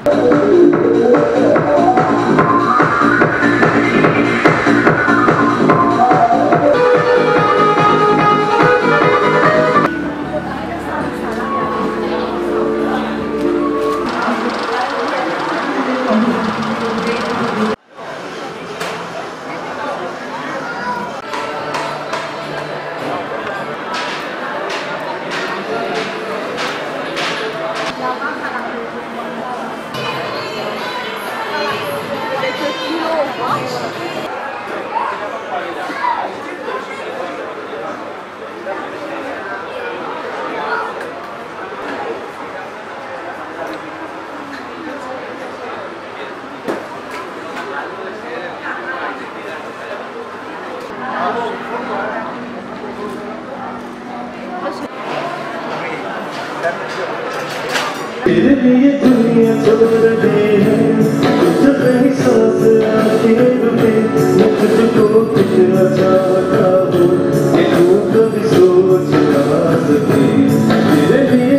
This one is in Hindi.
तेरे लिए दुनिया छोड़ दे तुझ पे ही सांस आती रुके मैं तुझको कितना चाहता हूँ कि तू कभी सोच ना सके तेरे लिए